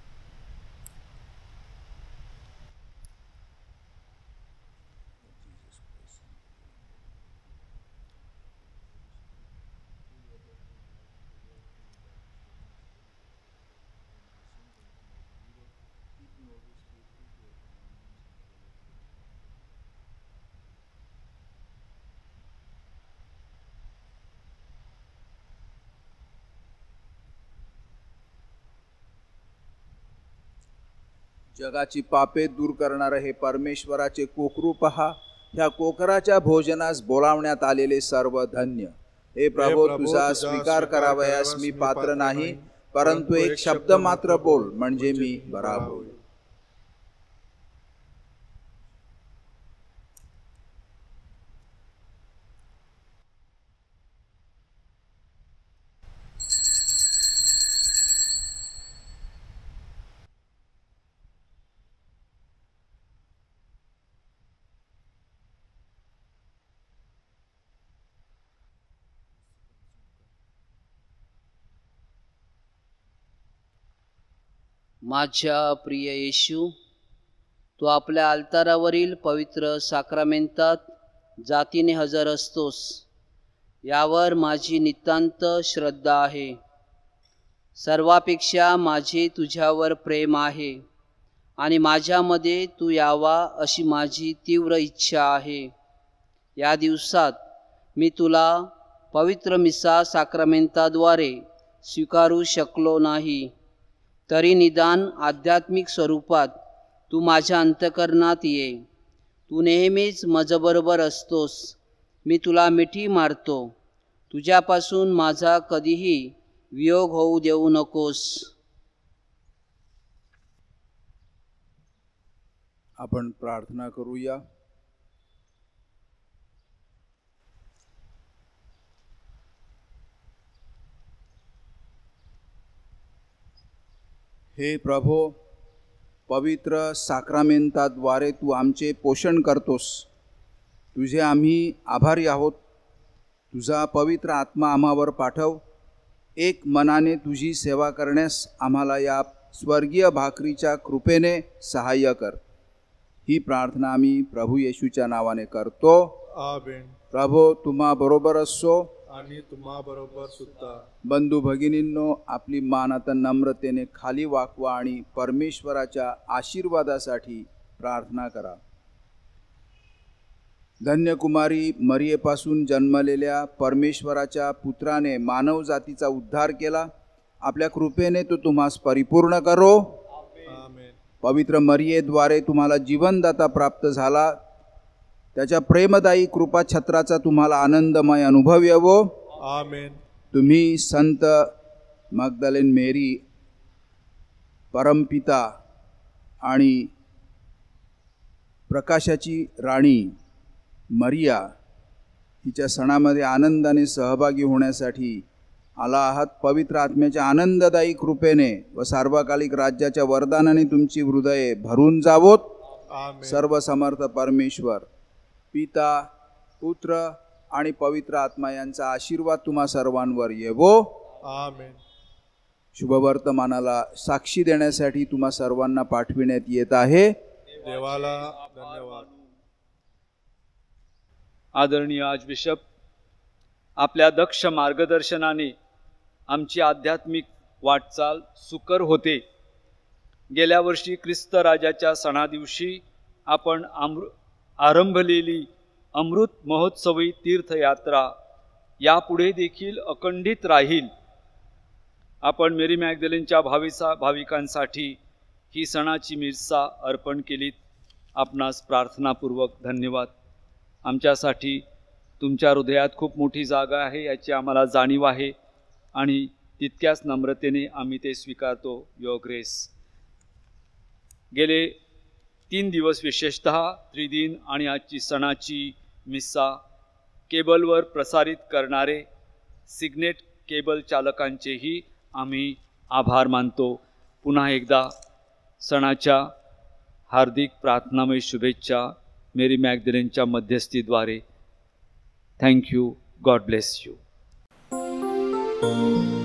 जगाची पापे दूर करणारे हे परमेश्वराचे कोकरू पहा. ह्या कोकराच्या भोजनास बोलावण्यात आलेले सर्व धन्य. हे प्रभू, तुझा स्वीकार करावयास मी पात्र नाही, परंतु एक शब्द मात्र बोल, म्हणजे मी बरा होईल. माझ्या प्रिय येशू, तू आपल्या अल्तारावरील पवित्र साक्रामेंतात जातीने हजर असतोस, यावर माझी नितांत श्रद्धा आहे. सर्वापेक्षा माझे तुझ्यावर प्रेम आहे आणि माझ्यामध्ये तू यावा अशी माझी तीव्र इच्छा आहे. या दिवसात मी तुला पवित्र मिसा साक्रामेंताद्वारे स्वीकारू शकलो नाही, तरी निदान आध्यात्मिक स्वरूपात तू माझ्या अंतःकरणात ये. तू नेहमीच माझ्याबरोबर असतोस. मी तुला मिठी मारतो. तुझ्यापासून माझा कधीही वियोग होऊ देऊ नकोस. आपण प्रार्थना करूया. हे प्रभो, पवित्र साक्रामेंताद्वारे तू आमचे पोषण करतोस. तुझे आम्ही आभारी आहोत. तुझा पवित्र आत्मा आम्हावर पाठव. एक मनाने तुझी सेवा करण्यास आम्हाला या स्वर्गीय भाकरीच्या कृपेने सहाय्य कर. ही प्रार्थना आम्ही प्रभू येशूच्या नावाने करतो. आमेन. प्रभो तुम्हा बरोबर असो आणि तुम्हा बरोबर सुद्धा. बंधू भगिनींनो, आपली मान आता नम्रतेने खाली वाकवा आणि परमेश्वराच्या आशीर्वादासाठी प्रार्थना करा. धन्यकुमारी मरियेपासून जन्मलेल्या परमेश्वराच्या पुत्राने मानव जातीचा उद्धार केला. आपल्या कृपेने तो तुम्हास परिपूर्ण करो. आमेन. पवित्र मरियेद्वारे तुम्हाला जीवनदाता प्राप्त झाला. त्याच्या प्रेमदायी कृपा छत्राचा तुम्हाला आनंदमय अनुभव येवो. आमेन. तुम्ही संत मगदलेन मेरी, परमपिता आणि प्रकाशाची राणी मरिया हिच्या सणामध्ये आनंदाने सहभागी होण्यासाठी आला आहात. पवित्र आत्म्याच्या आनंददायी कृपेने व सार्वकालिक राज्याच्या वरदानाने तुमची हृदये भरून जावोत. आमेन. सर्व समर्थ परमेश्वर पिता, पुत्र आणि पवित्र आत्मा यांचा आशीर्वाद तुम्हा सर्वांवर येवो. आमेन. शुभवर्तमानाला साक्षी देण्यासाठी तुम्हा सर्वांना पाठविण्यात येत आहे. देवाला धन्यवाद. आदरणीय आर्चबिशप, आपल्या दक्ष मार्गदर्शनाने आमची आध्यात्मिक वाटचाल सुकर होते. गेल्या वर्षी ख्रिस्त राजाच्या सणादिवशी आपण आरंभलेली अमृत महोत्सवी तीर्थयात्रा यापुढे देखील अखंडित राहील. आपण मेरी मॅगदलेनच्या भाविकांसाठी ही सणाची मिरसा अर्पण केलीत. आपणास प्रार्थनापूर्वक धन्यवाद. आमच्यासाठी तुमच्या हृदयात खूप मोठी जागा आहे याची आम्हाला जाणीव आहे आणि तितक्याच नम्रतेने आम्ही ते स्वीकारतो. Your grace. गेले 3 दिवस विशेषतः त्रिदिन आणि आजची सणाची मिस्सा केबलवर प्रसारित करणारे सिग्नेट केबल चालकांचेही आम्ही आभार मानतो. पुन्हा एकदा सणाच्या हार्दिक प्रार्थनामय शुभेच्छा मेरी मॅगदलेनच्या मध्यस्थीद्वारे. थँक्यू. God bless you.